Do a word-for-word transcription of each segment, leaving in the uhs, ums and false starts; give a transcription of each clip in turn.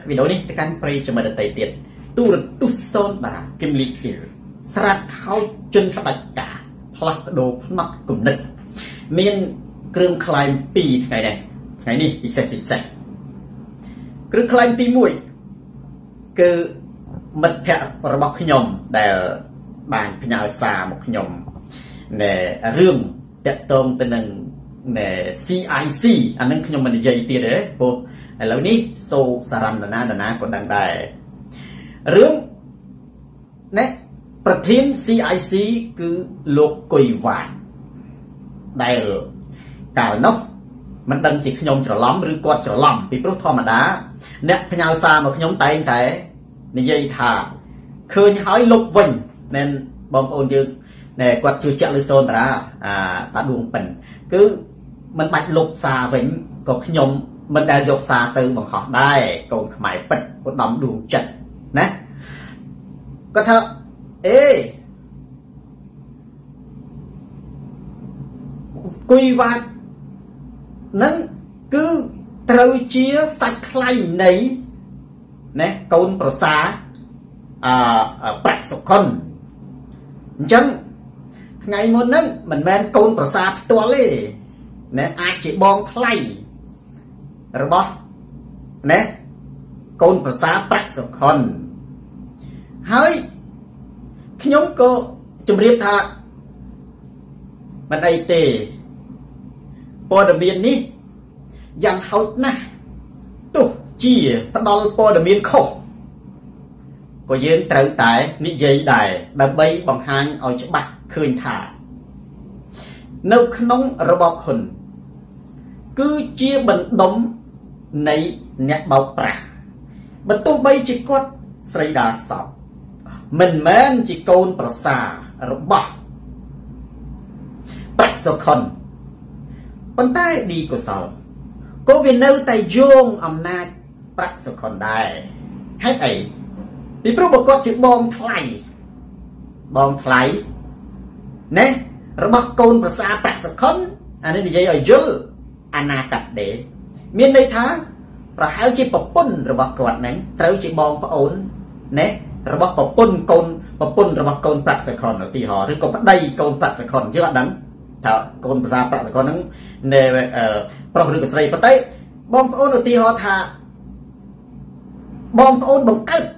vì đó đi cái pray cho mình tay tiền tu được tu son bà kim lý kiểu sạch khao chân tất cả plak đồ mắt cùng nứt miền kêu climb pi ngày này ngày đi đi xe đi xe kêu climb ti mũi cứ mật hẹn rồi bọc nhom để bàn nhà xa một nhom để riêng để tôm tên năng để xê i xê anh đang nhom mình dạy tiền đấy bộแล้วนี้โซสารันนาดานาคนดังได้เรื่องเนี่ยประเทศ ซี ไอ ซี คือโลกกุยวานได้กล่าวเนาะมันดังจิตขยมจะล้อมหรือกอดจะล้อมปีพรุ่งธรรมดาเนี่ยพญาซามาขยมไตแต่ในยัยถาเคยหายลบวันnênบางคนจึงเนี่ยกอดจูเจริญโซนตราอ่าตาดวงเป็นคือมันบัดลบซาวิ่งก็ขยมมันได้ยกซาตือบังคับได้โกงขมายปิดก็ดำดวงจัดนะก็เถอะเอ้กุยวัดนั่นคือเตาเชียสักใครไหนนะโกนประสาอ่าปรักสุคนจังไงมันนั่นมันแมนโกนประสาตัวเลยนะอาจจะบองใครระบอบเนี่ยโกนภาษาปรักษาคนเฮ้ยขยมก็จุ่มเรียบท่ามันไอเตปอดเบียนนี้ยังเขานะตุ๊จีตดอลปอดเบียนโคก็ยืนเต๋อแต่นิยัยได้ดับใบบังฮันเอาฉบับคืนท่าเนื้อขนมระบอบคนคือเจียบันดมในเนี่ยเบาปราบรรทุกใบจิกดใส่ดาสอบมันแม้นจิโกนประสาระบอบปรักษาคนปันใต้ดีกว่าสาวก็เวียนเนื้อแต่โยงอำนาจปรักษาคนได้ให้ไอ้มีพระบุตรก็จิบองไถบองไถเนี่ยระบอบโกนประสาปรักษาคนอันนี้ดีใจยุ่งอนาคตเดมีในทางเราหาจีบปุ่นระบบกวาดนั้นเราจีบองพระโอนเนี่ยระบบปุ่นโกนปุ่นระบบโกนปรักษาคนตีหอหรือโกนได้โกนปรักษาคนเชื่อนั้นถ้าโกนภาษาปรักษาคนนั้นในเอ่อพระฤาษีปฏิบองพระโอนตีหอถ้าบองพระโอนบังเกิด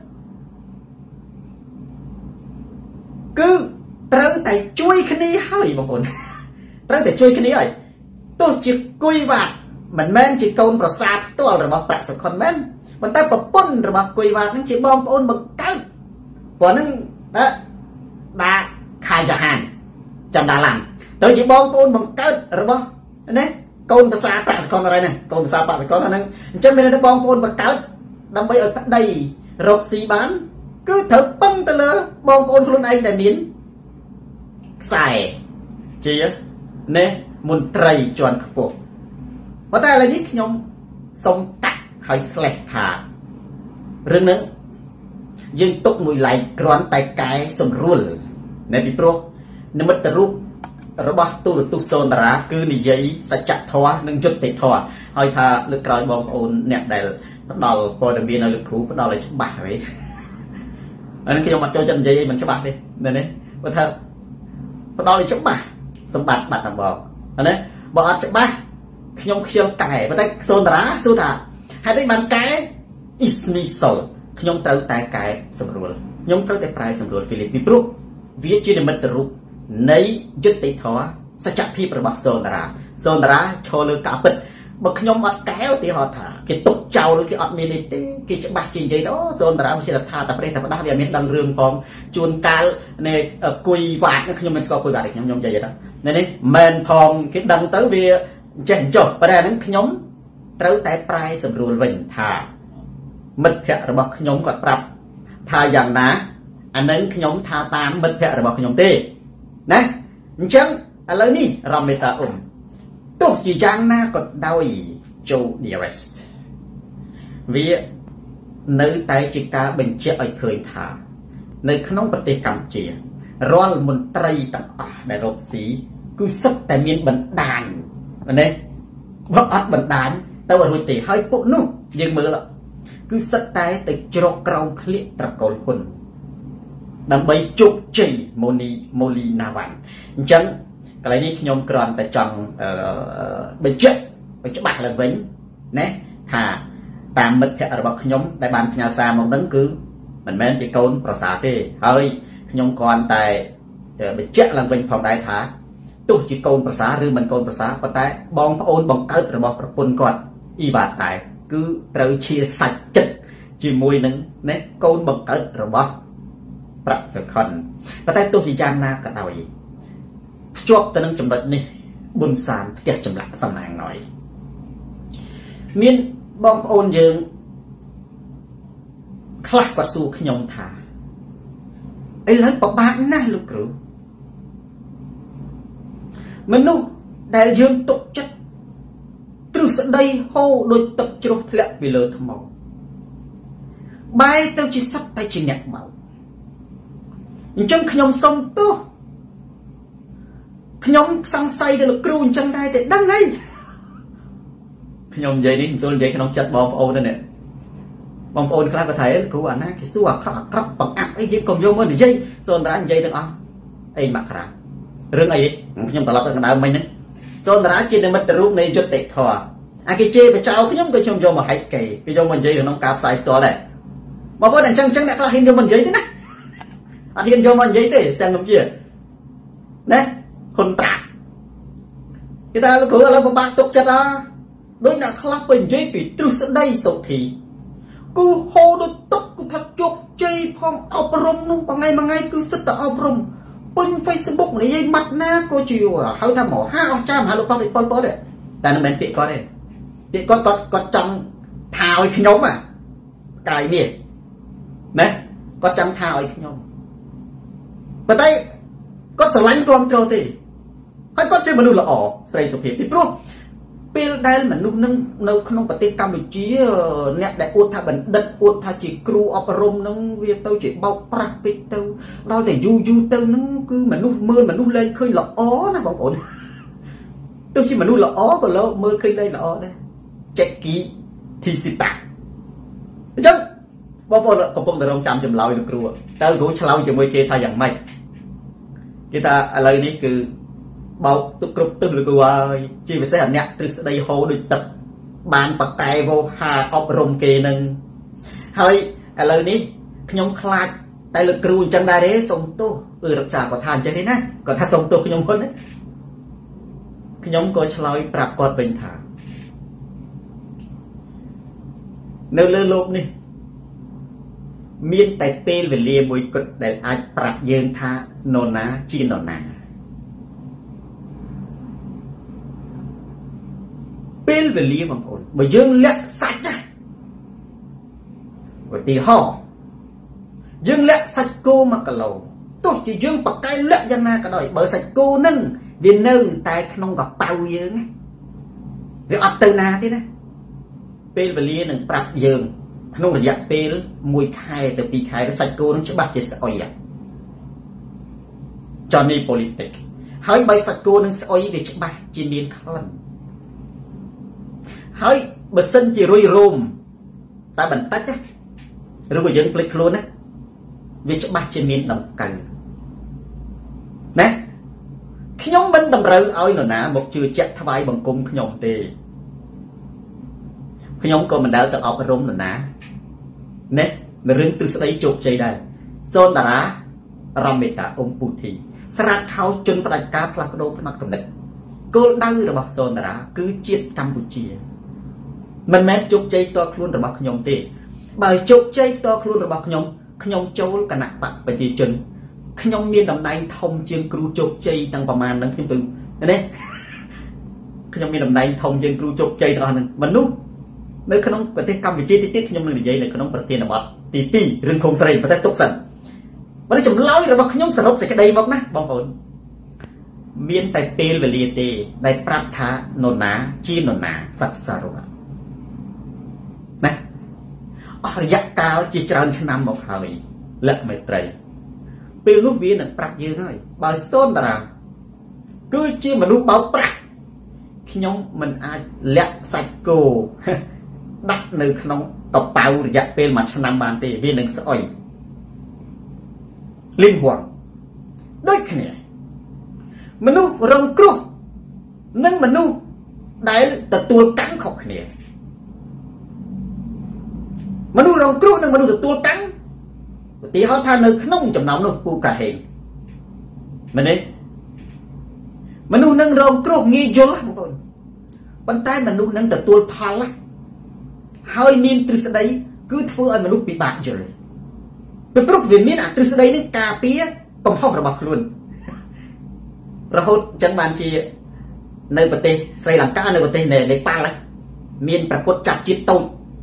คือเราแต่ช่วยคดีให้บางคนเราแต่ช่วยคดีให้ตัวจิตกุยวัดมันแม่นจิตโกนประสาทตัวระบบปรักษาคนแม่นมันแต่ปะปุ่นระบบกุยวัดนั่นจิตบอมปนบังเกิดกว่านั่นนะดาขายจะหันจันดาลังตัวจิตบอมปนบังเกิดระบบนี่โกนประสาทปรักษาคนอะไรเนี่ยโกนประสาทปรักษาคนนั้นจนเป็นตัวบอมปนบังเกิดดำไปเอาได้รบสีบ้านก็เถิดปั้งตะเลยบอมปนคนไอ้แต่มิ้นใส่เจี๊ยเนี่ยมนตรีจวนขบวนเพราะแต่อะไรนี้ขยมทรงตักให้แสลกขาเรื่องนั้นยังตกมวยไหลกรอนไตกายสมรุ่นในปีโปรนมัตรูประบาตุตุโซนราคือนิยัยสัจทว่าหนึ่งจุดติดทว่าให้ทาเลือกกลายบองโอนเนี่ยได้ดอลพอดเบียนเอาเลือกคู่ดอลอะไรฉบับไว้อันนั้นขยมมาโจจันยัยมันฉบับดิเนี่ยนี่ว่าถ้าดอลอะไรฉบับสมบัติบัตรบอกอันนี้บอกอาจจะบ้าขยมขยมไก่มาได้โซนราสู้ถ่าให้ได้มันไก่อิสมิโซขยมเตาแต่ไก่สำรวจขยมเตาแต่ปลายสำรวจฟิลิปปิปรุวิจิตรมัตรุในยุติทว่าสัจพีประบัติโซนราโซนราโชว์เลือกาปิดบอกขยมอัดแก้วตีหอถ่ากิตกเจ้าหรือกิอัดมีนิติกิจะบ้าจริงใจเนาะโซนราไม่ใช่ท่าแต่ประเด็นแต่ประเด็นเดียวมีดังเรื่องพร้อมจูนการในกุยวาดนั่นขยมมันสกอกุยวาดขยมยมใจนะในนี้เมนพองคิดดังเต๋อเวียเจนจบประเด็นนั้นขยมเต๋อแต่ปลายสำรวจวิ่งท่ามิดเพะระบบขยมกดปรับท่าอย่างนะอันนั้นขยมท่าตามมิดเพะระบบขยมตีนะจังอะไรนี่เราไม่ตาอุ่มตุกจีจังนะกดดาวโจเดียร์สเวียในไตจิกาเป็นเจ้าไอเคยท่าในขนมปฏิกรรมเจียร้อนมนตรีต่างๆในรบสีกูสักแต่มีบันดาลอันนี้ว่าอัดบันดาลแต่ว่ารุ่ยตีให้ปุ๊นุ่มยังมือละ cứ sất tái tới cho cầu khliệ trật cầu hồn đâm bay chụp chỉ moni moli navan chẳng cái này đi nhom còn tại chọn bên chết bên chỗ bạc là vĩnh nè thà tạm mật hệ ở bậc nhóm đại ban nhà xa một đấng cứ mình men chỉ câu pro xả đi hơi nhom còn tại bên chết là vĩnh phòng đại thả tu chỉ câu pro xả rư mình câu pro xả có tại bong ôn bong ớt rồi bong pôn còn y bạt tại cứត្រូវchia sạch chấtជាមួយនឹងណែកូនបង្កើតរបស់ប្រាក់សខុនប៉ុន្តែទោះជាយ៉ាងណាក៏ដោយភ្ជាប់ទៅនឹងចំណុចនេះប៊ុនសានផ្ទះចម្លាក់សំណាងណយមានបងប្អូនយើងខ្លះគាត់សួរខ្ញុំថាឥឡូវពិបាកណាស់លោកគ្រូមនុស្សដែលយើងទុកចិត្តទ្រឹស្ដីហូរដូចទឹកជ្រោះធ្លាក់ពីលើថ្មបែរទៅជាសត្វតែជាអ្នកបោកអញ្ចឹងខ្ញុំសុំទោសខ្ញុំសង្ស័យទៅលោកគ្រូអញ្ចឹងដែរតែដឹងហើយខ្ញុំនិយាយនេះមិនសូវនិយាយក្នុងចិត្តបងប្អូនទេនេះបងប្អូនខ្លះក៏ថាគ្រូអាណាគេសួរអាក្រក់អាក្រក់បង្អាក់អីយើងកុំយកមកនិយាយសូនតារានិយាយទាំងអស់អីមកក្រាមរឿងអីខ្ញុំត្រឡប់ទៅកណ្ដៅមិញហ្នឹងសូនតារាជានិមិត្តរូបនៃយុត្តិធម៌អាគេជេរបចោខ្ញុំក៏ខ្ញុំយកមកហែកគេគេយកមកនិយាយក្នុងការផ្សាយផ្ទាល់ដែរបងប្អូនអញ្ចឹងអញ្ចឹងអ្នកខ្លះហ៊ានយកមកនិយាយទេណាអត់ហ៊ានយកមកនិយាយទេសង្ឃជាណាហ៊ុនត្រាក់គេថាលោកគ្រូឥឡូវពិបាកទុកចិត្តអើដូចអ្នកខ្លះទៅនិយាយពីទ្រឹស្ដីសុធី cứ hô đôi tóc cứ thật chụp chơi phong ốc rung luôn bằng ngày bằng ngày cứ sức ta ốc rung bên Facebook này dây mặt na cô chiều à hơi tham mỏ hai ông cha mà hai lục bao thì con có đấy tại nó mình bị có đây bị có có có trong thao khi nhóm à cài miệng nè có trong thao khi nhóm và đây có sở lánh con trâu thì hay có chơi mà nuôi là ỏ xây sụp hiệp thì proពេលដែលមនុស្សនឹងនៅក្នុងប្រទេសកម្ពុជាអ្នកដែលអួតថាបណ្ឌិតអួតថាជាគ្រូអប់រំនឹងវាទៅជាបោកប្រាស់ពេកទៅដល់តែយូរយូរទៅនឹងគឺមនុស្សមើលមនុស្សលែងឃើញល្អណាបងប្អូនទោះជាមនុស្សល្អក៏លោកមើលឃើញលែងល្អដែរចែកគីធីស៊ីតាអញ្ចឹងបងប្អូនកំពុងតែរងចាំចម្លើយលោកគ្រូតើគ្រូឆ្លើយជាមួយគេថាយ៉ាងម៉េចគេថាឥឡូវនេះគឺបោកទុកគ្រប់ទឹកលោកគ្រូហើយជាពិសេសអាអ្នកទ្រឹស្ដីហូរដូចទឹកបានបកែវោហាអប់រំគេនឹងហើយឥឡូវនេះខ្ញុំខ្លាចតែលោកគ្រូអញ្ចឹងដែរទេសុំទោសគឺរក្សាគាត់ថាអញ្ចឹងទេណាគាត់ថាសុំទោសខ្ញុំហ្នឹងខ្ញុំក៏ឆ្លើយប្រាប់គាត់វិញថានៅលើโลกនេះមានតែពេលវេលាមួយគត់ដែលអាចប្រាប់យើងថានរណាជានរណាពេលវេលាបងប្អូនបើយើងលាក់សាច់ណាឧទាហរណ៍យើងលាក់សាច់គោមួយគីឡូទោះជាយើងបកកែលាក់យ៉ាងណាក៏ដោយបើសាច់គោនឹងវានៅតែក្នុងកប៉ៅយើងវាអត់ទៅណាទេណាពេលវេលានឹងប្រាប់យើងក្នុងរយៈពេលមួយខែទៅពីរខែសាច់គោនឹងច្បាស់ជាស្អុយចននេះ politics ហើយបើសាច់គោនឹងស្អុយវាច្បាស់ជាមានក្លិនហើយបើសិនជារុយរោមតែបន្តិចឬក៏យើងភ្លេចខ្លួនណាវាច្បាស់ជាមានដង្កូវណាខ្ញុំមិនតម្រូវឲ្យនរណាមកជឿជាក់ថ្វាយបង្គំខ្ញុំទេខ្ញុំក៏មិនដែលទៅអប់រំនរណាណានៅរឿងទ្រឹស្ដីជោគជ័យដែរសូនតារារមេតាអ៊ុំពូធីស្រាតខោជន់ផ្ដាច់ការផ្លាស់ប្ដូរផ្នត់កំណត់គោលដៅរបស់សូនតារាគឺជាតិកម្ពុជាមិនមែនជោគជ័យផ្ទាល់ខ្លួនរបស់ខ្ញុំទេបើជោគជ័យផ្ទាល់ខ្លួនរបស់ខ្ញុំខ្ញុំចូលគណៈបកប្រជាជនខ្ញុំមានតំណែងធំជាងគ្រូជោគជ័យទាំងប្រមាណហ្នឹងខ្ញុំទៅណាខ្ញុំមានតំណែងធំជាងគ្រូជោគជ័យទាំងអស់ហ្នឹងមនុស្សនៅក្នុងប្រទេសកម្ពុជាទីទៀតខ្ញុំនឹងនិយាយនៅក្នុងប្រធានបទទីពីររឿងខុំស្រីប្រទេសទុកសិនបើចម្លើយរបស់ខ្ញុំសរុបសេចក្តីមកណាបងប្អូនមានតែពេលវេលាទេដែលប្រាប់ថានរណាជានរណាសត្វសរុបណាអស់រយៈកាលជាច្រើនឆ្នាំមកហើយលក្ខមេត្រីពេលនោះវានឹងប្រាប់យើងហើយបើសូនតារាគឺជាមនុស្សបោកប្រាស់ខ្ញុំមិនអាចលាក់សាច់គោដាក់នៅក្នុងតប៉ៅរយៈពេលមួយឆ្នាំបានទេវានឹងស្អុយលីមហួងដូចគ្នាមនុស្សរងគ្រោះនិងមនុស្សដែលទទួលកម្មខុសគ្នាមនុស្សរងគ្រោះនិងមនុស្សទទួលកម្មឧទាហរណ៍ថានៅក្នុងចំណោមនោះពូកាហេងមែនទេមនុស្សនឹងរងគ្រោះងាយយល់បងប្អូនប៉ុន្តែមនុស្សនឹងទទួលផលហើយមានទ្រឹស្ដីគឺធ្វើឲ្យមនុស្សពិបាកយល់ពីព្រោះវាមានអាទ្រឹស្ដីនេះការពារកំហុសរបស់ខ្លួនរហូតចឹងបានជានៅប្រទេសស្រីលង្កានៅប្រទេសនេប៉ាល់មានប្រពុតចាប់ជាតិតូច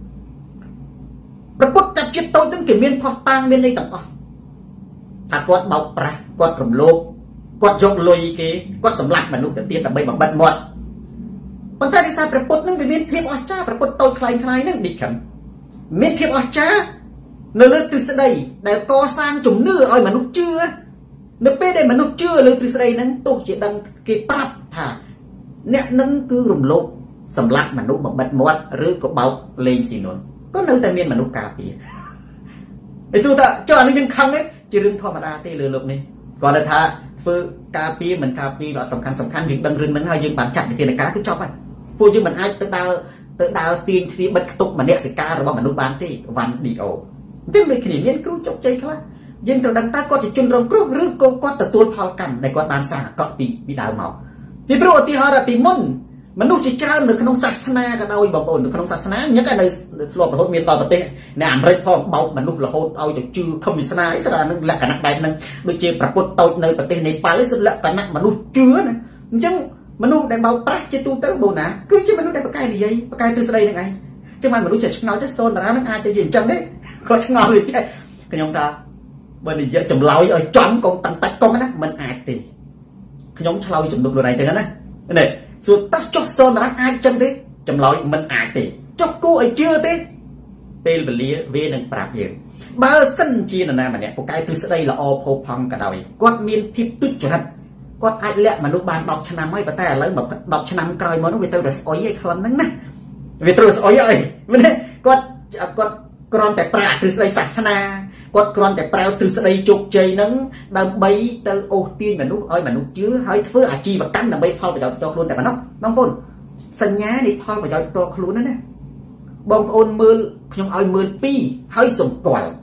ប្រពុតចាប់ជាតិតូចហ្នឹងគេមានផុសតាងមានអីទាំងអស់ថាគាត់បោកប្រាស់គាត់រំលោភគាត់យកលុយគេគាត់សម្លាប់មនុស្សទៅទៀតដើម្បីបំបិទមាត់ប៉ុន្តែដោយសារប្រពុតហ្នឹងវាមានភាពអស្ចារ្យប្រពុតតូចខ្លាំងៗហ្នឹងឌីខឹមមានភាពអស្ចារ្យនៅលើទ្រឹស្ដីដែលកសាងជំនឿឲ្យមនុស្សជឿនៅពេលដែលមនុស្សជឿលើទ្រឹស្ដីហ្នឹងទោះជាដឹងគេប្រាប់ថាអ្នកនឹងគឺរំលោភសម្លាប់មនុស្សបំបិទមាត់ឬក៏បោកលេងស៊ីនុនក៏នៅតែមានមនុស្សការពារឯសួរថាចុះអានេះយើងខឹងទេជារឿងធម្មតាទេលើលោកនេះគាត់ថាធ្វើការពារមិនការពារដ៏សំខាន់សំខាន់យើងដឹងរឿងហ្នឹងហើយយើងបានចាត់វិធានការគឺចប់ហើយពួកយើងមិនអាចទៅដើរទៅដើរទាញទ្វារបិទខ្ទប់មនសិការរបស់មនុស្សបានទេវ៉ាន់ឌីអូអញ្ចឹងដូចគ្នាមានគ្រូជោគជ័យខ្លះយើងត្រូវដឹងតើគាត់ជាជនរងគ្រោះឬក៏គាត់ទទួលផលកម្មដែលគាត់បានសាងអាក្រក់ពីពីដើមមកពីព្រោះឧទាហរណ៍ពីមុនមនុស្សជាច្រើននៅក្នុងសាសនាក៏ដោយបងប្អូននៅក្នុងសាសនាញឹកនៅធ្លាប់រហូតមានដល់ប្រទេសនៅអាមេរិកផងបោកមនុស្សរហូតឲ្យទៅជឿខំវាសនាអីស្រានឹងលក្ខណៈបែបហ្នឹងដូចជាប្រពុតតូចនៅប្រទេសនេប៉ាល់ឯងលក្ខណៈមនុស្សជឿណាអញ្ចឹងមនុស្សដែលបោកប្រាស់ជាទូទៅបូណាគឺជាមនុស្សដែលបកកែនិយាយបកកែទ្រឹស្ដីហ្នឹងឯងចឹងបានមនុស្សចេះឆ្ងល់ទៅសូនតារានឹងអាចទៅនិយាយអញ្ចឹងទេគាត់ឆ្ងល់វិញចេះខ្ញុំថាបើនិយាយចម្លើយឲ្យចំកុំតាំងតាច់កុំណាមិនអាចទេខ្ញុំឆ្លើយចំនួនខ្លួនឯងទៅណានេះសួរតោះចុះសូនតារាអាចចឹងទេចម្លើយមិនអាចទេចុះគួរឲ្យជឿទេពេលវេលាវានឹងប្រាប់យើងបើសិនជានរណាម្នាក់ពូកែទ្រឹស្ដីល្អផូរផង់ក៏ដោយគាត់មានភាពទុច្ចរិតគាត់អាចលាក់មនុស្សបានដប់ឆ្នាំហើយប៉ុន្តែឥឡូវដប់ឆ្នាំក្រោយមកនោះវាត្រូវតែស្អុយឯខ្លឹមហ្នឹងណាវាត្រូវស្អុយហើយមែនទេគាត់គាត់គ្រាន់តែប្រើទ្រឹស្ដីសាសនាគាត់គ្រាន់តែប្រើទ្រឹស្ដីជោគជ័យហ្នឹងដើម្បីទៅអូសទាញមនុស្សឲ្យមនុស្សជឿហើយធ្វើអាជីវកម្មដើម្បីផលប្រយោជន៍ផ្ទាល់ខ្លួនតែប៉ុណ្ណោះបងប្អូនសញ្ញានៃផលប្រយោជន៍ផ្ទាល់ខ្លួនហ្នឹងណាបងប្អូនមើលខ្ញុំឲ្យមើលពីរហើយសម្គាល់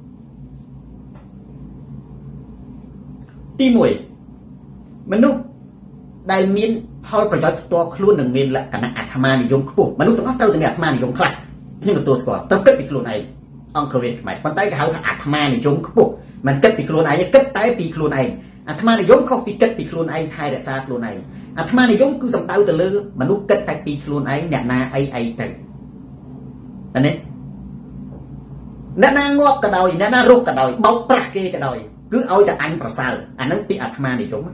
ទីមួយមនុស្សដែលមានផលប្រយោជន៍ផ្ទាល់ខ្លួននឹងមានលក្ខណៈអាត្មានិយមខ្ពស់មនុស្សទាំងអស់ត្រូវតែមានអាត្មានិយមខ្លះខ្ញុំទទួលស្គាល់ត្រូវគិតពីខ្លួនឯងអង្គរៀនខ្មែរប៉ុន្តែគេហៅថាអាត្មានិយមខ្ពស់មិនគិតពីខ្លួនឯងទេគិតតែពីខ្លួនឯងអាត្មានិយមខុសពីគិតពីខ្លួនឯងថែរក្សាខ្លួនឯងអាត្មានិយមគឺសំដៅទៅលើមនុស្សគិតតែពីខ្លួនឯងអ្នកណាអីអីទៅអានេះអ្នកណាងាប់ក៏ដោយអ្នកណារស់ក៏ដោយបោកប្រាស់គេក៏ដោយគឺឲ្យតែអញប្រសើរអានឹងពីអាត្មានិយម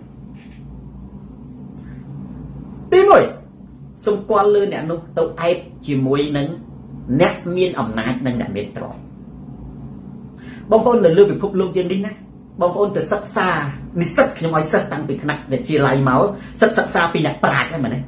ទីមួយសម្គាល់លើអ្នកនោះទៅអែបជាមួយនឹងអ្នកមានអំណាចនិងអ្នកមានទ្រព្យបងប្អូននៅលើពិភពលោកយើងនេះណាបងប្អូនទៅសិក្សានិស្សិតខ្ញុំឲ្យសិស្សតាំងពីថ្នាក់វិទ្យាល័យមកសិស្សសិក្សាពីអ្នកប្រាជ្ញហ្នឹងមែនទេ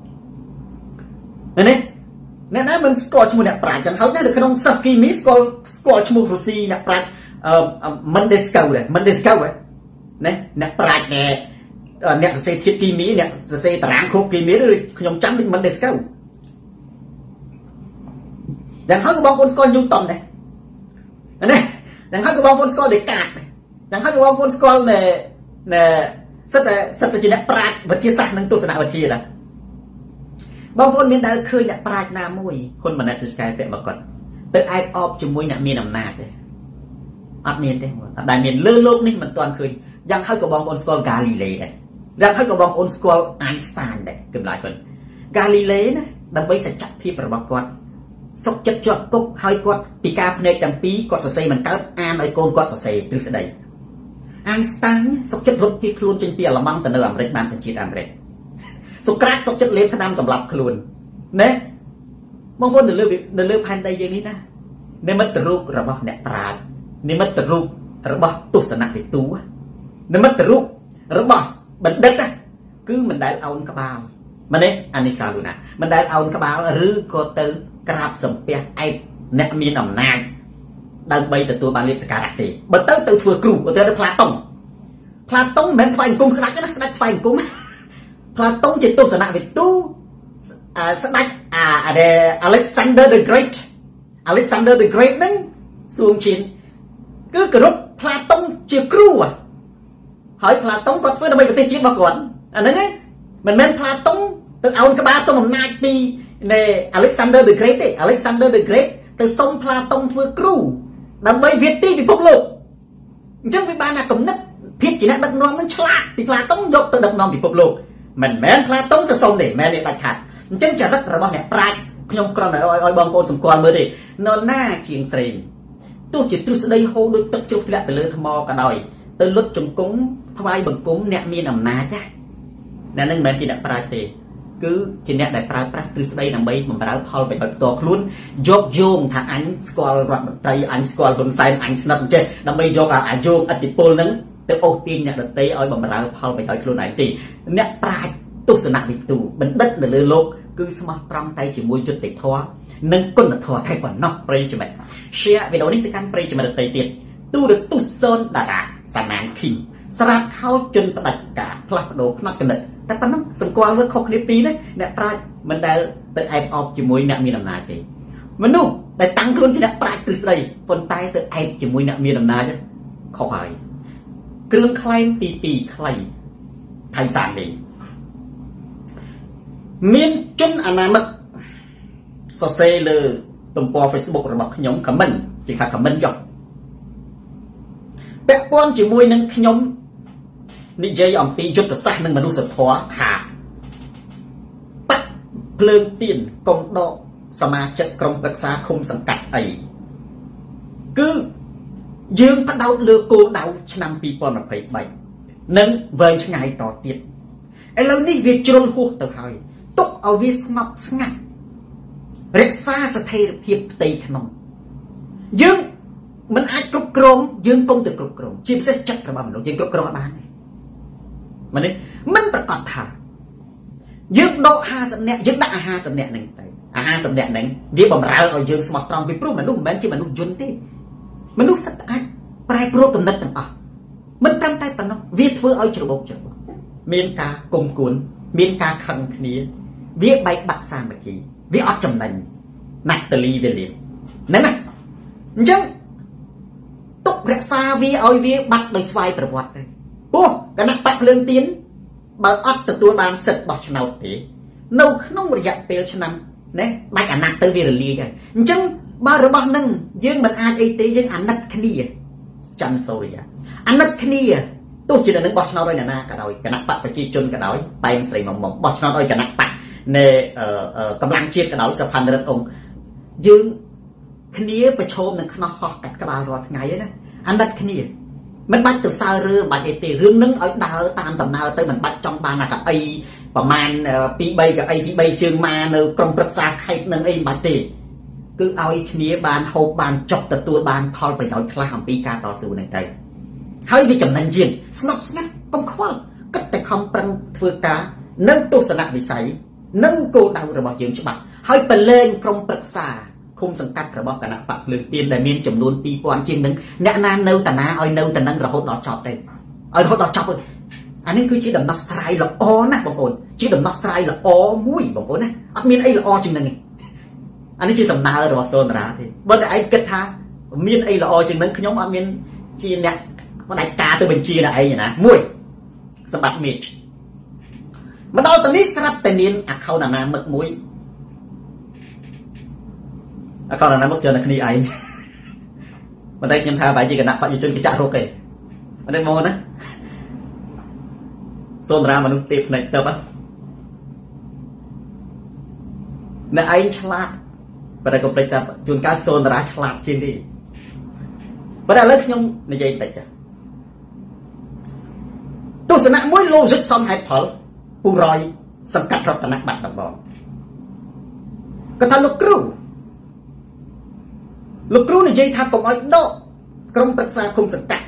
មែនទេអ្នកណាមិនស្គាល់ឈ្មោះអ្នកប្រាជ្ញចឹងហើយនៅក្នុងសិស្សគីមីស្គាល់ស្គាល់ឈ្មោះរុស្ស៊ីអ្នកប្រាជ្ញអឺមិនដេស្កូដែរមិនដេស្កូណាអ្នកប្រាជ្ញអ្នកសរសេរធាតុគីមីអ្នកសរសេរតារាងខូបគីមីឬខ្ញុំចាំដូចមិនដេស្កូយ៉ាងហើយក៏បងប្អូនស្គាល់ញូតនដែរណាយ៉ាងហើយក៏បងប្អូនស្គាល់ដេកាតដែរយ៉ាងហើយក៏បងប្អូនស្គាល់ណែណែសិតតែសិតតែជាអ្នកប្រាជ្ញវិទ្យាសាស្ត្រនិងទស្សនវិជ្ជាដែរបងប្អូនមានដែលឃើញអ្នកប្រាជ្ញណាមួយហ៊ុនម៉ាណែតទៅស្កែពាក់មកគាត់ទៅអែបអបជាមួយអ្នកមានអំណាចទេអត់មានទេអត់ដែលមានលើโลกនេះមិនទាន់ឃើញយ៉ាងហើយក៏បងប្អូនស្គាល់ Galilei ដែរយ៉ាងហើយក៏បងប្អូនស្គាល់ Einstein ដែរកម្លាយប៉ុន Galilei ណាដើម្បីសច្ចភាពរបស់គាត់សុខចិត្តជាប់គុកហើយគាត់ពីការភ្នែកទាំងពីរគាត់សរសេរមិនកើតអានឲ្យកូនគាត់សរសេរទ្រឹស្ដី Einstein សុខចិត្តរត់ពីខ្លួនចេញពីអាល្លឺម៉ង់ទៅនៅអាមេរិកបានសញ្ជាតិអាមេរិកសូក្រាតសុខចិត្តលេបថ្នាំសម្លាប់ខ្លួនណាបងប្អូននៅលើនៅលើផែនដីយើងនេះណានិមិត្តរូបរបស់អ្នកប្រាជ្ញនិមិត្តរូបរបស់ទស្សនវិទូនិមិត្តរូបរបស់បណ្ឌិតគឺមិនដែលអោនក្បាលមែនទេអានេះសាលូណាមិនដែលអោនក្បាលឬក៏ទៅក្រាបសំពះឯកអ្នកមានអំណាចដើម្បីទទួលបានលៀបសក្ការៈទេបើទៅទៅធ្វើគ្រូទៅទៅផ្លាតុងផ្លាតុងមិនមែនថ្វាយអង្គមស្ដេចទេណាស្ដេចថ្វាយអង្គមផ្លាតុងជាទស្សនវិទូស្ដេចអា Alexander the Great Alexander the Great ហ្នឹងសួងឈានគឺគោរពផ្លាតុងជាគ្រូហើយផ្លាតុងគាត់ធ្វើដើម្បីប្រទេសជាតិរបស់គាត់អាហ្នឹងណាមិនមែនផ្លាតុងទៅអោនក្បាលសុំអំណាចពីនៃ Alexander the Great ទេ Alexander the Great ទៅសុំផ្លាតុងធ្វើគ្រូដើម្បីវិទ្យាពិភពលោកអញ្ចឹងវាបានថាគំនិតភាពជាអ្នកដឹកនាំនឹងឆ្លាតពីផ្លាតុងយកទៅដឹកនាំពិភពលោកមិនមែនផ្លាតុងទៅសុំទេមិនមែននេះដាច់ខាតអញ្ចឹងចរិតរបស់អ្នកប្រាជ្ញខ្ញុំគ្រាន់តែឲ្យឲ្យបងប្អូនសម្គាល់មើលទេនរណាជាងស្រេងទោះជាទ្រឹស្ដីហូរដូចទឹកជ្រុះធ្លាក់ទៅលើថ្មក៏ដោយទៅលុតជង្គង់ថ្វាយបង្គំអ្នកមានអំណាចណាអ្នកនឹងមិនមែនជាអ្នកប្រាជ្ញទេគឺជាអ្នកដែលប្រើប្រាស់ទ្រឹស្ដីដើម្បីបម្រើផលប្រយោជន៍ផ្ទាល់ខ្លួនយកយោងថាអញស្គាល់រដ្ឋមន្ត្រីអញស្គាល់ហ៊ុនសែនអញស្និទ្ធអញ្ចេះដើម្បីយកអាយោងឥទ្ធិពលហ្នឹងទៅអូសទាញអ្នកដទៃឲ្យបម្រើផលប្រយោជន៍ខ្លួនឯងទេអ្នកប្រាជ្ញទស្សនវិទូបណ្ឌិតនៅលើលោកគឺស្មោះត្រង់តែជាមួយយុត្តិធម៌និងគុណធម៌តែប៉ុណ្ណោះប្រិយមិត្ត share វីដេអូនេះទៅកាន់ប្រិយមិត្តដទៃទៀតទូរទស្សន៍សូនតារាសាណានឃីងស្រាប់ខោជន់ផ្ដាច់ការផ្លាស់ប្ដូរផ្នែកគណិតតែប៉ុណ្ណឹងសម្គាល់មើលខុសគ្នាពីរនេះអ្នកប្រាជ្ញមិនដែលទៅអែបអបជាមួយអ្នកមានអំណាចទេមនុស្សដែលតាំងខ្លួនជាអ្នកប្រាជ្ញទ្រឹស្ដីប៉ុន្តែទៅអែបជាមួយអ្នកមានអំណាចខុសហើយគ្រឿងខ្លែងទីពីរខ្លីថៃសាននេះមានជនអនាមិកសរសេរលើទំព័រ Facebook របស់ខ្ញុំ comment ជាថា comment ចុះពាក់ព័ន្ធជាមួយនឹងខ្ញុំនិយាយអំពីយុទ្ធសាស្ត្រនិងមនុស្សធម៌ថាបាក់ភ្លើងទៀនកុំដកសមាជិកក្រុមប្រឹក្សាឃុំសង្កាត់អីគឺយើងផ្ដោតលើគោលដៅឆ្នាំពីរពាន់ยี่สิบสามនិងវែងឆ្ងាយតទៀតឥឡូវនេះវាជ្រុលហួសទៅហើយទុកឲ្យវាស្ងប់ស្ងាត់រក្សាស្ថិរភាពផ្ទៃក្នុងយើងមិនអាចគ្រប់គ្រងយើងកុំទៅគ្រប់គ្រងជាពិសេសចិត្តរបស់មនុស្សយើងគ្រប់គ្រងបានទេមែនទេមិនប្រកាសថាយើងដកห้าสิบនាក់យើងដាក់ห้าสิบនាក់ហ្នឹងទៅห้าสิบនាក់ហ្នឹងវាបំរើឲ្យយើងស្មោះត្រង់ពីព្រោះមនុស្សមិនមែនជាមនុស្សយន្តទេមនុស្សសិតអាចប្រែប្រួលកំណត់ទាំងអស់មិនត្រឹមតែប៉ុណ្ណោះវាធ្វើឲ្យច្របូកច្របល់មានការគុំគួនមានការខឹងគ្នាវាបែកបាក់សាមគ្គីវាអត់ចំណេញណាត់តលីវាលៀនហ្នឹងណាអញ្ចឹងទុករក្សាវាឲ្យវាបាត់ដោយស្វ័យប្រវត្តិទៅពោះគណៈបកភ្លើងទៀនបើអត់ទទួលបានសិទ្ធិបោះឆ្នោតទេនៅក្នុងរយៈពេលឆ្នាំណាដាច់អាណត្តិទៅវារលាយហើយអញ្ចឹងបើរបស់នឹងយើងមិនអាចអីទេយើងអាណិតគ្នាច័ន្ទសូរិយាអាណិតគ្នាទោះជានឹងបោះឆ្នោតឲ្យអ្នកណាក៏ដោយគណៈបកប្រជាជនក៏ដោយតែងស្រីមុំមុំបោះឆ្នោតឲ្យគណៈបកនៃកម្លាំងជាតិក៏ដោយសុផាន់រិទ្ធអង្គយើងគ្នាប្រឈមនឹងខ្នោះហោះកាត់ក្បាលរាល់ថ្ងៃហ្នឹងណាអាណិតគ្នាមិនបាច់ទៅសើរឿងបាច់អីទេរឿងនឹងឲ្យដើរតាមដំណើរទៅមិនបាច់ចង់បានអាកអីប្រមាណពីរបីកអីពីរបីជើងម៉ានៅក្រុមប្រឹក្សាខេត្តនឹងអីមិនបាច់ទេគឺឲ្យគ្នាបានហូបបានចុកទទួលបានផលប្រយោជន៍ខ្លះអំពីការតស៊ូហ្នឹងទៅហើយវាចំណេញជាងស្ងប់ស្ងាត់កុំខ្វល់គិតតែខំប្រឹងធ្វើការនៅទស្សនវិស័យនៅគោលដៅរបស់យើងច្បាស់ហើយប្រឡែងក្រុមប្រឹក្សាឃុំសង្កាត់របស់គណៈបកភ្លើងទៀនដែលមានចំនួនពីរពាន់ជាងនឹងអ្នកណានៅតាណាឲ្យនៅតានឹងរហូតដល់ចប់ទេឲ្យរហូតដល់ចប់ទេអានេះគឺជាដំណោះស្រាយល្អណាស់បងប្អូនជាដំណោះស្រាយល្អមួយបងប្អូនណាអត់មានអីល្អជាងនឹងទេអានេះជាសំណើរបស់សូនតារាទេបើតែឯងគិតថាមានអីល្អជាងនឹងខ្ញុំអត់មានជាអ្នកផ្ដាច់ការទៅបញ្ជាអ្នកឯងណាមួយសម្បត្តិមេឃមកដល់ទៅនេះស្រាប់តែមានអាខោនអាណាមឹកមួយអាខោនអាណាមឹកចូលនៅគ្នាឯងមិនតែខ្ញុំថាបែរជាគណៈបច្ចុប្បន្នគេចាក់រកទេអត់ទេមកណាសូនតារាមនុស្សទេផ្នែកទៅបាទអ្នកឯងឆ្លាតបើតែកុំភ្លេចថាជួនកាលសូនតារាឆ្លាតជាងនេះបើតែឥឡូវខ្ញុំនិយាយតិចចាទស្សនៈមួយលោសិកសំហេតុផលពូរយសង្កាត់រតនបាត់ដំបងគាត់ថាលោកគ្រូលោកគ្រូនិយាយថាកុំឲ្យដកក្រុមប្រឹក្សាគុំសង្កាត់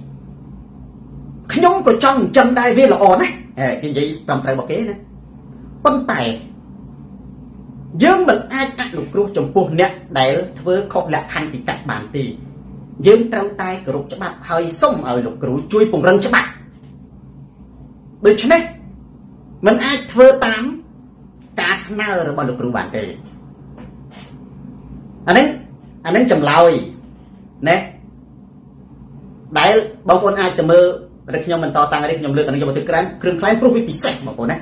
ខ្ញុំក៏ចង់ចិញ្ចឹមដែរវាល្អណាស់ហេគេនិយាយត្រឹមត្រូវរបស់គេណាប៉ុន្តែ dương mình ai ác lục cừu trong buồn nè để với khóc lạ khăn thì cắt bản tì dương trao tay cừu cho bạn hơi xông ở lục cừu chui bùng răng cho bạn được chứ này mình ai thưa tám cá sna rồi bao lục cừu bản tì anh ấy anh ấy chầm lòi nè đấy bao con ai chầm mơ đây khi mình to tăng đây nhom lược anh nhom thực cái kêu khai profit bị sạch mà cô này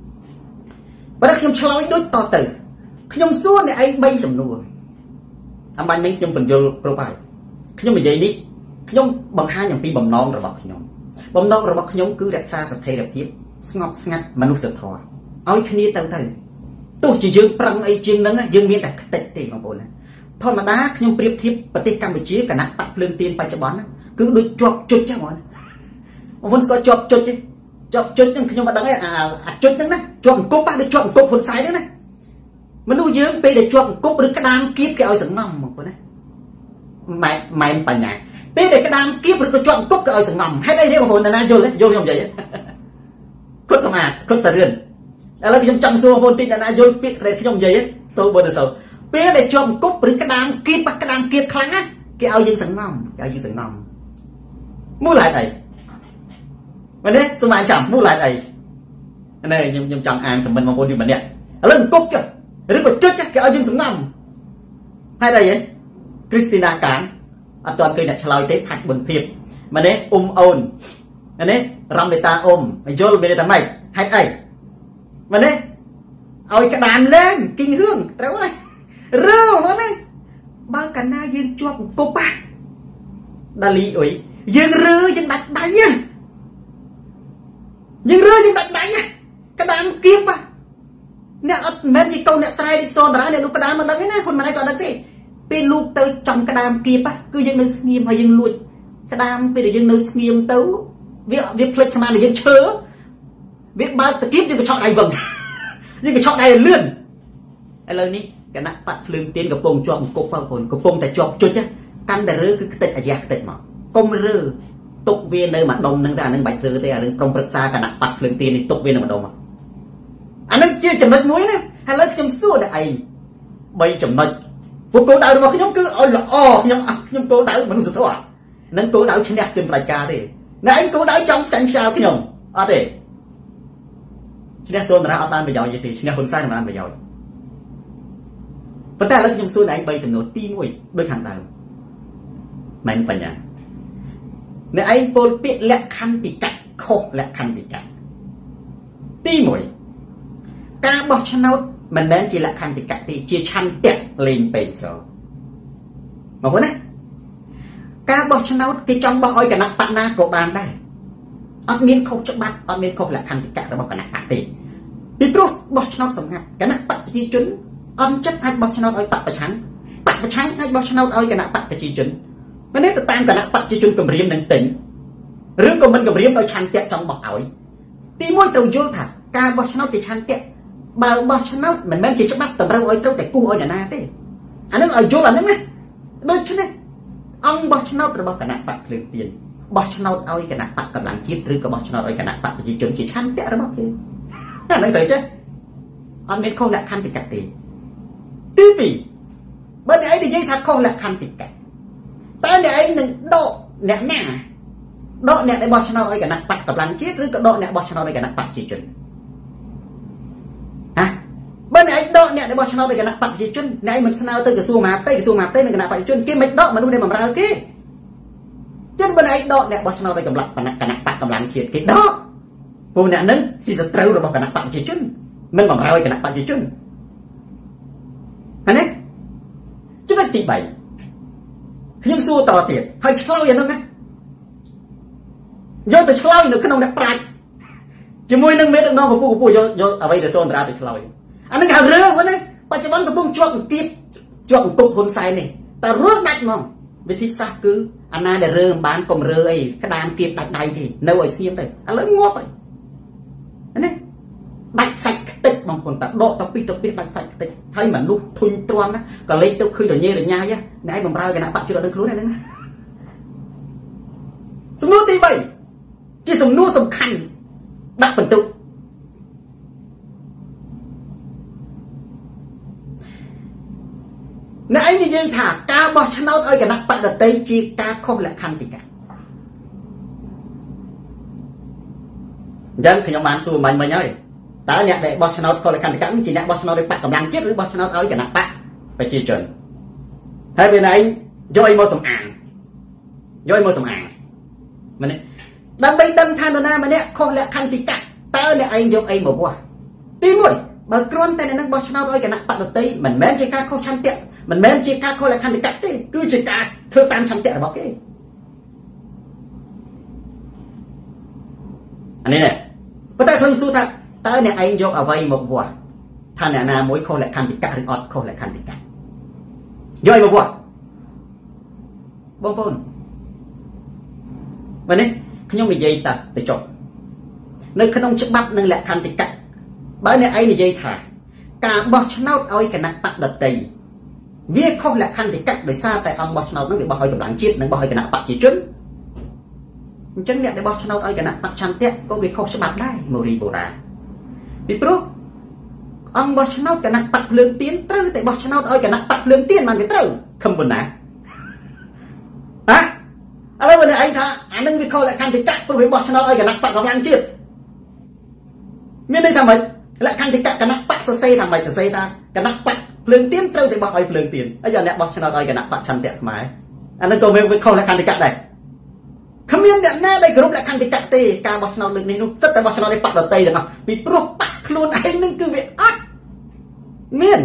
và đây nhom chloi đối to từ nhom xua này anh bay sầm nua anh bay mình nhom bình vô profile nhom mình vậy đi nhom bằng hai nhom pi bằng non rồi bọc nhom bằng non rồi bọc nhom cứ đặt xa sạch thay đẹp tiếp ngọc ngắt mà nuốt sạch thò ôi khi đi từ từ tôi chỉ dương prang ấy dương nắng dương miên đặt tệ tệ mà cô này thôi mà đá nhom priệp thiếp và tê Campuchia cả nát bạc lương tiền bay cho bón cứ đối chọc chốt cho món vốn có chọc chốt chứ chọc chốt nhưng nhưng mà đắng ấy à chốt nhưng đấy chọc cốp bạn để chọc cốp phần sai đấy này mình nuôi dưỡng pe để chọc cốp được cái đam kiếp cái ao sừng ngầm một cái này mày mày phải nhảy pe để cái đam kiếp được cái chọc cốp cái ao sừng ngầm hay đây đấy mà hồn là na vô đấy vô như vậy cốt sao mà cốt sờ rươn là cái trong trong xưa hồn tin là na vô pe để cái như vậy sâu bờ sâu pe để chọc cốp được cái đam kiếp cái đam kiếp kháng á cái ao dương sừng ngầm cái ao dương sừng ngầm mua lại này mà đấy số mai chẳng mua lại này này nhưng nhưng chẳng ăn thì mình mà vô thì mình nè lên cốc chứ rất là chết cái ao dương sừng ngầm hay là vậy Christina cản à toàn cây này lòi tới thạch bình thiệp mà đấy ôm ôn mà đấy ram người ta ôm mày vô bên ta mày hay ấy mà đấy ôi cái đàn lên kinh hương đâu này rêu mà đấy bao cả na dương cho cô ba đa lý ấy dương rơ dương đặt đáy nha dương rơ dương đặt đáy nha cái đám kiếp à nè mấy chỉ câu nè sai đi son ra nè lúc cái đám mà đắng ấy nèคนmà này còn đắng gì bên lúc tới trong cái đám kiếp á cứ dương nơi nghiêm hay dương lùi cái đám bên để dương nơi nghiêm tấu việc việc plek mà để dương chớ việc ba kiếp dương cái chọn này vầng nhưng cái chọn này là lươn ai lời ní cái nát bắt lươn tiênกับpông chọn cục vào hồnกับpôngแต่chọn chút chứ căn để rơ cứ tết à giặc tết mà công rơ tục viên nơi mà đông nâng ra nâng bạch rơ thế à nâng trong bậc xa cả nát bắt lươn tiên tục viên mà đông mà anh ấy chưa chấm mạch muối nè hay là chấm xua để anh bay chấm mạch vụ cố đạo mà cái nhóm cứ ôi là o nhóm nhóm cố đạo mà nó giật thôi nâng cố đạo trên đẹp trên vài ca thì nè anh cố đạo trong tránh sao cái nhóm à thế trên đẹp xua mà ra ở ban bây giờ vậy thì trên đẹp hơn sai mà ban bây giờ vấn đề là nhóm xua này anh bay sầm nổi tin muối đôi hàng đào mình phải nhá nè anh bol biết lẽ khăn bị cắt khô lẽ khăn bị cắt ti muối ca bọc cho nó mình đến chỉ là khăn thì cắt thì chia chăn tiệt lên bền số mà muốn đấy ca bọc cho nó cái trong bao oi cả nắp bạn na của bạn đây ăn miếng khâu cho bạn ăn miếng khâu là khăn thì cắt rồi bọc cả nắp bạn thì bị pro bọc cho nó sống ngặt cả nắp bạn chi chuẩn ăn chất hay bọc cho nó oi bạn phải trắng bạn phải trắng hay bọc cho nó oi cả nắp bạn phải chi chuẩn mà nếu tụi tan cả nắp bạn chi chuẩn cầm riêng nên tỉnh rứa của mình cầm riêng oi chăn tiệt trong bọc ỏi thì mỗi tàu vô thật ca bọc cho nó chỉ chăn tiệt bà bọc cho nó mình mang chỉ cho bắt tầm rau ơi trâu tại cu ơi nhà na thế anh nói ở chỗ là nó nè đôi chứ nè ông bọc cho nó rồi bọc cả nạp bạc liền tiền bọc cho nó ơi cả nạp bạc cầm làm chiết rư có bọc cho nó ơi cả nạp bạc chỉ chuẩn chỉ chăn tẹt rồi bọc kia anh nói tới chứ ông nên không lại khăn thì cắt tiền tư vị bên ấy thì dây thật không lại khăn thì cắt tới để ấy đừng độ nè nè độ nè để bọc cho nó ơi cả nạp bạc cầm làm chiết rư có độ nè bọc cho nó ơi cả nạp bạc chỉ chuẩn bên này đọ nè để bỏ cho nó để cái nạp bạc chỉ chân này mình sao tới cái xu mà tới cái xu mà tới mình cái nạp bạc chân cái mạch đọ mà lúc đây mà ra cái chân bên này đọ nè bỏ cho nó để cầm lặng và cái nạp bạc cầm lặng chỉ cái đó cô nè nâng xì giật trâu rồi bỏ cái nạp bạc chỉ chân mình mà ra cái nạp bạc chỉ chân anh ấy chúng ta tỷ bảy nhưng xu tỏ tiền hơi chlau vậy thôi nghe do từ chlau nữa cái nông đặc bạc chỉ môi nâng mét được nó và phụ phụ do do ở đây để xôn ra từ chlau anh ấy hàng rơ vậy đấy, bây giờ vẫn có bông chuột tiếp chuột cục hôn sai này, ta rước đặt mà, vì thì sao cứ anh ấy để rơ bán cầm rơ ấy, cái đám tiếp đặt đầy thì nấu ở xiêm đây, anh lấy ngóp vậy, anh ấy đặt sạch tịch bằng phần ta độ ta pi ta pi đặt sạch tịch, thấy mà lúc thun toan đó, còn lấy tôi khơi được nhê được nhai chứ, nãy bằng bao cái nào bạn chưa được luôn này đấy, súng nước đi vậy, chỉ súng nước súng khăn, đặt phần tụ និយាយថាការបោះឆ្នោតឲ្យគណៈបកដតីជាការខុសលក្ខន្តិកៈអញ្ចឹងខ្ញុំបានសួរមិញមិញហើយតើអ្នកដែលបោះឆ្នោតខុសលក្ខន្តិកៈជាអ្នកបោះឆ្នោតឲ្យបកកម្លាំងជាតិឬបោះឆ្នោតឲ្យគណៈបកប្រជាជនហើយពេលនេះយកឲ្យមកសំអាងយកឲ្យមកសំអាងមែនទេដើម្បីដឹងថានរណាម្នាក់ខុសលក្ខន្តិកៈតើអ្នកឯងយកអីមកវាស់ទីមួយបើគ្រាន់តែអ្នកនឹងបោះឆ្នោតឲ្យគណៈបកដតីមិនមែនជាការខុសឆន្ទៈមិនមែនជាការខុសលក្ខន្តិកៈទេគឺជាការធ្វើតាមឆន្ទៈរបស់គេអានេះប៉ុន្តែខ្ញុំសួរថាតើអ្នកឯងយកអ្វីមកវាស់ថាអ្នកណាមួយខុសលក្ខន្តិកៈឬអត់ខុសលក្ខន្តិកៈយកឲ្យមកវាស់បងប្អូនមែនទេខ្ញុំនិយាយតាទៅចុះនៅក្នុងច្បាប់និងលក្ខន្តិកៈបើអ្នកឯងនិយាយថាការបោះឆ្នោតឲ្យគណៈបកដតីវាខុសលក្ខន្តិកៈដោយសារតែអង្គបោះឆ្នោតនោះវាបោះឲ្យកម្លាំងជាតិនិងបោះឲ្យគណៈបកប្រជាជនអញ្ចឹងអ្នកដែលបោះឆ្នោតឲ្យគណៈបកឆន្ទៈក៏វាខុសច្បាប់ដែរមូរីបូរ៉ាពីព្រោះអង្គបោះឆ្នោតគណៈបកភ្លើងទៀនត្រូវតែបោះឆ្នោតឲ្យគណៈបកភ្លើងទៀនបានវាត្រូវខំប៉ុណ្ណាហ៎ឥឡូវអ្នកឯងថាអានឹងវាខុសលក្ខន្តិកៈព្រោះវាបោះឆ្នោតឲ្យគណៈបកកម្លាំងជាតិមានន័យថាម៉េចលក្ខន្តិកៈគណៈបកសរសេរថាម៉េចសរសេរថាគណៈបកភ្លើងទៀនត្រូវតែបោះឲ្យភ្លើងទៀនហើយអ្នកបោះឆ្នោតឲ្យគណៈបកឆន្ទៈខ្មែរអានឹងក៏វាខុសលក្ខន្តិកៈដែរគ្មានអ្នកណាដែលគ្រប់លក្ខន្តិកៈទេការបោះឆ្នោតលើកនេះនោះសិតតែបោះឆ្នោតឲ្យបកដតីទាំងអស់ពីព្រោះបកខ្លួនឯងនឹងគឺវាអត់មាន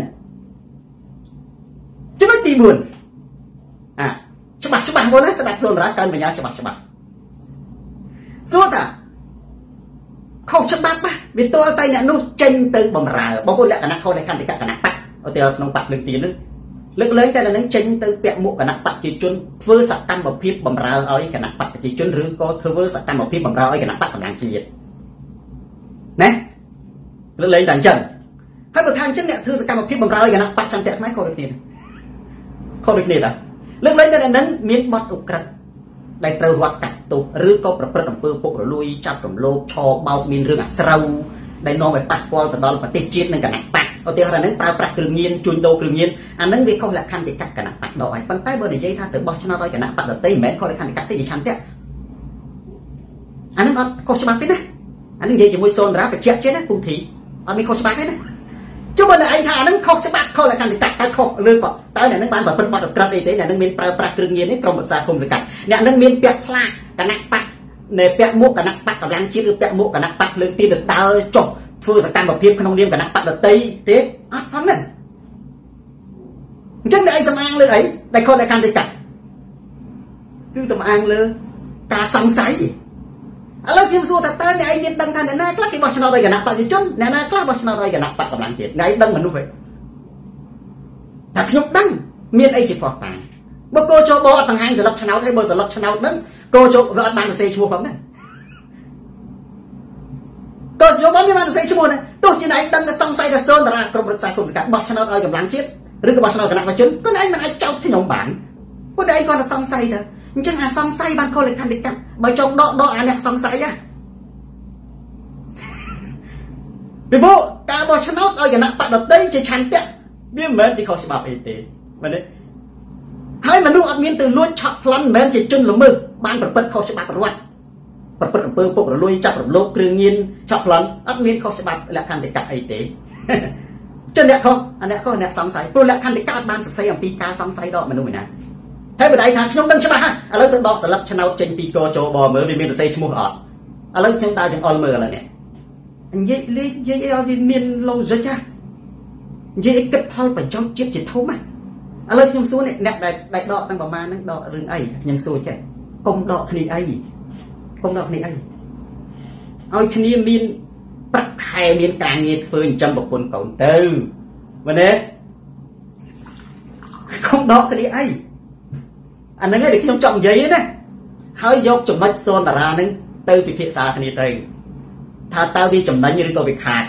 ចំណុចទីបួនអាច្បាស់ច្បាស់បងណាស្ដាប់ខ្លួនតារាកើនបញ្ញាច្បាស់ច្បាស់សួរថាខុសច្បាប់វាតើតែអ្នកនោះចេញទៅបំរើបងប្អូនលក្ខណៈខុសលក្ខន្តិកៈគណៈបកឧទាហរណ៍ក្នុងបកលើកទីនឹងលើកលែងតែនឹងចេញទៅពាក់មួកគណៈបកប្រជាជនធ្វើសកម្មភាពបំរើឲ្យគណៈបកប្រជាជនឬក៏ធ្វើសកម្មភាពបំរើឲ្យគណៈបកកម្លាំងជាតិណាលើកលែងតែអញ្ចឹងហើយបើថាអញ្ចឹងអ្នកធ្វើសកម្មភាពបំរើឲ្យគណៈបកចន្ទៈខ្មែរខុសដូចគ្នាខុសដូចគ្នាដែរលើកលែងតែនឹងមានបទឧក្រិដ្ឋដែលត្រូវរត់កាត់ទោសឬក៏ប្រព្រឹត្តអំពើពុករលួយចាប់រំលោភឆបោកមានរឿងអាស្រូវដែលនាំឲ្យប៉ះពាល់ទៅដល់ប្រទេសជាតិនិងគណៈបកឧទាហរណ៍ហ្នឹងប្រើប្រាស់គ្រឿងញៀនជួញដូរគ្រឿងញៀនអាហ្នឹងវាខុសលក្ខន្តិកៈគណៈបកដកហើយប៉ុន្តែបើនិយាយថាទៅបោះឆ្នោតឲ្យគណៈបកដទៃមិនមែនខុសលក្ខន្តិកៈទេជាឆន្ទៈអាហ្នឹងអត់ខុសច្បាប់ទេណាអាហ្នឹងនិយាយជាមួយសូនតារាបញ្ជាក់ចេះណាពូធីអត់មានខុសច្បាប់ទេណាចុះបើអ្នកឯងថាអាហ្នឹងខុសច្បាប់ខុសលក្ខន្តិកៈតែខុសរឿងក៏តើអ្នកហ្នឹងបានប្រព្រឹត្តបទឧក្រិដ្ឋអីទេអ្នកហ្នឹងមានប្រើប្រាស់គ្រឿងញៀននេះក្រុមប្រឹក្សាគុំសង្កាត់អ្នកហ្នឹងមានពាក់ផ្លាកគណៈបកនៃពាក់មួកគណៈបកកម្លាំងជាតិឬពាក់មួកគណៈបកលើកទីទៅតើចុះធ្វើសកម្មភាពក្នុងនាមគណៈបកដតីទេអត់ផងហ្នឹងអញ្ចឹងអ្នកឯងសំអាងលើអីដែលខុសលក្ខន្តិកៈគឺសំអាងលើការសង្ស័យឥឡូវខ្ញុំសួរថាតើអ្នកឯងមានដឹងថាអ្នកណាខ្លះគេបោះឆ្នោតឲ្យគណៈបកប្រជាជនអ្នកណាខ្លះបោះឆ្នោតឲ្យគណៈបកកម្លាំងជាតិថ្ងៃដឹងមនុស្សទេតែខ្ញុំដឹងមានអីជាផុសតាងបើកោចបអត់បង្ហាញសន្លឹកឆ្នោតឲ្យបើសន្លឹកឆ្នោតហ្នឹងកោចបវាអត់បានសរសេរឈ្មោះផងដែរកោចបមានបានសរសេរឈ្មោះណាទោះជាឯងដឹងតែសង្ស័យថាសូនតារាក្រុមប្រឹក្សាគុំសង្កាត់បោះឆ្នោតឲ្យកម្លាំងជាតិឬក៏បោះឆ្នោតគណៈបកជនក៏ឯងមិនអាចចោទខ្ញុំបានព្រោះតែឯងគាត់តែសង្ស័យទៅអញ្ចឹងអាសង្ស័យបានខុសលក្ខន្តិកៈបើចង់ដកដកអាអ្នកសង្ស័យណាពីព្រោះការបោះឆ្នោតឲ្យគណៈបកដតីជាឆន្ទៈវាមិនមែនជាខុសច្បាប់អីទេមែនទេហើយមនុស្សអត់មានទៅលួចឆក់ប្លន់មិនមែនជាជនល្មើសបានប្រព្រឹត្តខុសច្បាប់រដ្ឋប្រព្រឹត្តអំពើពុករលួយចាប់រំលោភគ្រឿងញៀនឆក់ប្លន់អត់មានខុសច្បាប់លក្ខន្តិកៈអីទេជនអ្នកខុសអាអ្នកខុសអ្នកសង្ស័យព្រោះលក្ខន្តិកៈអត់បានសរសេរអំពីការសង្ស័យដល់មនុស្សឯណាហើយបដិថាខ្ញុំដឹងច្បាស់ឥឡូវទៅដកស្លឹកឆ្នោតចេញពីកោចបមើលវាមានសរសេរឈ្មោះអត់ឥឡូវខ្ញុំដើរចង្អុលមើលឥឡូវនេះនិយាយលេខនិយាយអីឲ្យវាមាន logic ហ៎និយាយគិតផលប្រយោជន៍ជាតិជាធំហ៎ឥឡូវខ្ញុំសួរអ្នកដែលដែលដកទាំងប្រមាណហ្នឹងដករឿងអីខ្ញុំសួរចេះកុំដកគ្នាអីកុំដកគ្នាអីឲ្យគ្នាមានប្រាក់ខែមានការងារធ្វើចិញ្ចឹមប្រពន្ធកូនទៅមែនទេកុំដកគ្នាអីអាហ្នឹងឯងដែលខ្ញុំចង់និយាយណាហើយយកចំណុចសូនតារាហ្នឹងទៅពិភាក្សាគ្នាទៅថាតើវាចំណេញឬក៏វាខាត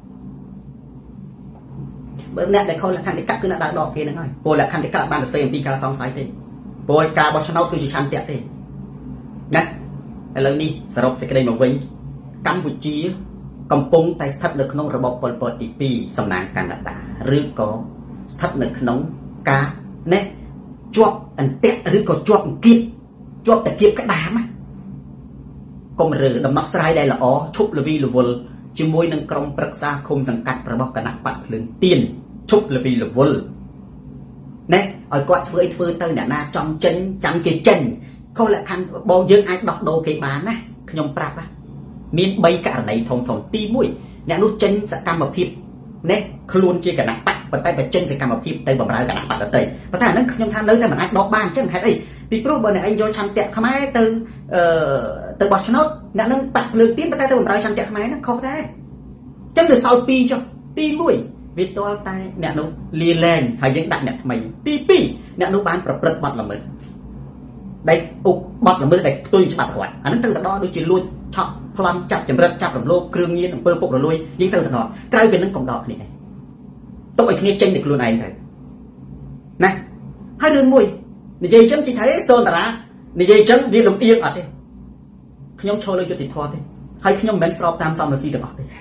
បើអ្នកដែលខុសលក្ខន្តិកៈគឺអ្នកដើរដកគេហ្នឹងហើយព្រោះលក្ខន្តិកៈបានសរសេរអំពីការសង្ស័យទេព្រោះការបោះឆ្នោតគឺជាឆន្ទៈទេណាឥឡូវនេះសរុបសេចក្តីមកវិញកម្ពុជាកំពុងតែស្ថិតនៅក្នុងរបបប៉ុលពតទីពីរសំណាងកាណាដាឬក៏ស្ថិតនៅក្នុងការ nè chọp ẩn tẹt rồi có chọp kịp chọp tại kịp cái đám á còn mà rửa đầm nóc sai đây là ó chụp là vì là vô chứ môi nâng công bậc xa không rằng cắt rồi bọc cả nặng bạc lớn tiền chụp là vì là vô nè ở quạt với phơi tơi đã na trong chân chẳng cái chân không lại thằng bao nhiêu ai đọc đồ cái bán á nhom prap á miên bay cả này thòng thòng ti mũi nè nút chân sẽ cam một phim nè luôn chia cả nặng bạc và tay và chân sẽ cam một phim tay bầm ra cả nặng bạc ở đây và ta nó nhom than lấy tay mà ai đọc bàn chứ hay đây vì pro bên này anh vô chăn tẹt không ai từ từ bọt cho nó nè nó bạc lừa tiếp và tay tôi bầm ra chăn tẹt không ai nó không đấy chân từ sau pi cho ti mũi vì tôi tay nè nó li lên hay những đại nè mày ti pi nè nó bán bật bật bật là mình đây ục bật là mình đây tôi sẽ bật hỏi anh từ đó đôi chuyện luôn chọn plan chặt chậm rất chặt làm lô cương nhiên bơ bột rồi lui những từ đó cái bên nó còn đỏ này tôi phải nghe tranh được luôn này này này hai đường mùi này dây chân chỉ thấy sơn là này dây chân vì lòng yên ở đây khi nhóm cho lên cho tiền thoa thế hay khi nhóm bén sọp tam xong là xì được ở đây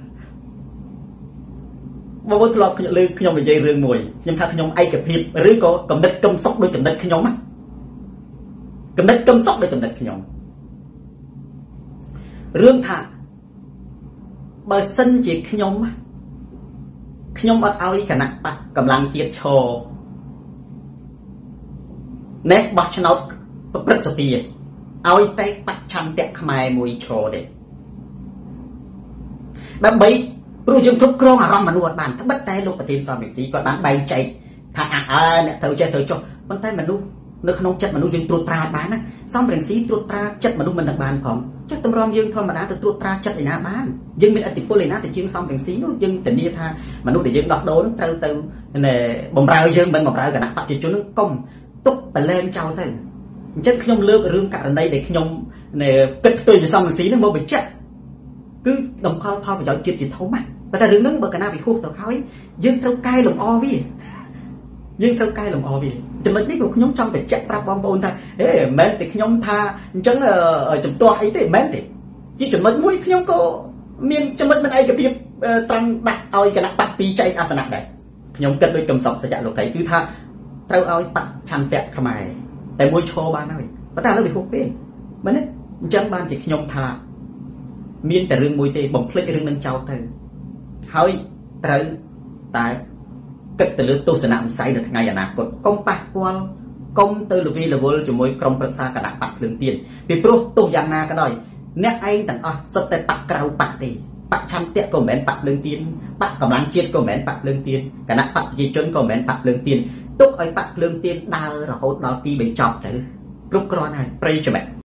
mà với lọp lư khi nhóm về dây rương mùi nhưng thay khi nhóm ai kẹp hiệp rưỡi có cầm đất công sóc đôi cầm đất khi nhóm á cầm đất công sóc đôi cầm đất khi nhóm rương thả bờ sân chỉ khi nhóm khi nhóm bắt ao cả nặng bạc cầm lăng chia cho nét bạc cho nó rất sập bìa ao tay bạc chăn tẹt mày mùi cho để đã bấy rồi chúng thúc krong à rong mà nuột bàn thất bất tay lúc mà tìm sao việc gì còn bán bay chạy thà à à nè thầu chơi thầu cho bàn tay mà nu nó không chất mà nu dừng tuột tra bán á xong việc gì tuột tra chất mà nu mình đặt bàn phòng chắc tôm rom dương thôi mà đã từ tuột tra chất để nhà bán dừng mình ở tiệm poly ná thì chuyên xong việc gì nó dừng tình yêu tha mà nu để dừng đọt đốn từ từ nè bầm rau dương mình bầm rau cả nát bạc chỉ cho nó công túc và lên trao thôi chất khi nhom lương ở rương cả ở đây để khi nhom nè kết tôi về xong việc gì nó mua bị chết cứ đồng kho kho phải chọn chuyện chỉ thấu mà và ta đứng đứng bờ cả na bị khô tao khói dương theo cay lồng o vi dương theo cay lồng o vi chấm mấy của nhóm trong phải chạy ra bom bồn ta ê mến thì nhóm tha chẳng ở chấm to ấy thì mến thì chỉ chấm mấy mũi nhóm có miền chấm mấy bên ai cái việc tăng đặt ao cái nắp bạc pi chạy à nặng đấy nhóm cất đôi cầm sọc sẽ chạy lục thấy cứ tha tao ao bạc chăn tẹt khăm mày tại mũi cho ba nó và ta nó bị khô pin mến đấy chẳng ban chỉ nhóm tha miênแต่เรื่องมวยเตะบ่มเพลย์เรื่องนั้นเจ้าเธอเฮ้ยเธอตายก็แต่เรื่องตัวสนามไซด์ไงอย่างนั้นกดกงปักวอลกงเตอร์ลูวีเลเวลจะมวยกรมประชากระดับปักเรื่องเตียนปีโปรตัวอย่างนาก็ได้เนี่ยไอ้ต่างอ่ะสเตปักกราวปักตีปักชันเตะก็เหม็นปักเรื่องเตียนปักกำลังเจี๊ยก็เหม็นปักเรื่องเตียนกระดับปักจีจนก็เหม็นปักเรื่องเตียนตุ๊กไอ้ปักเรื่องเตียนดาวเราดาวตีเป็นจอบเธอกรุบกรอนให้ไปใช่ไหม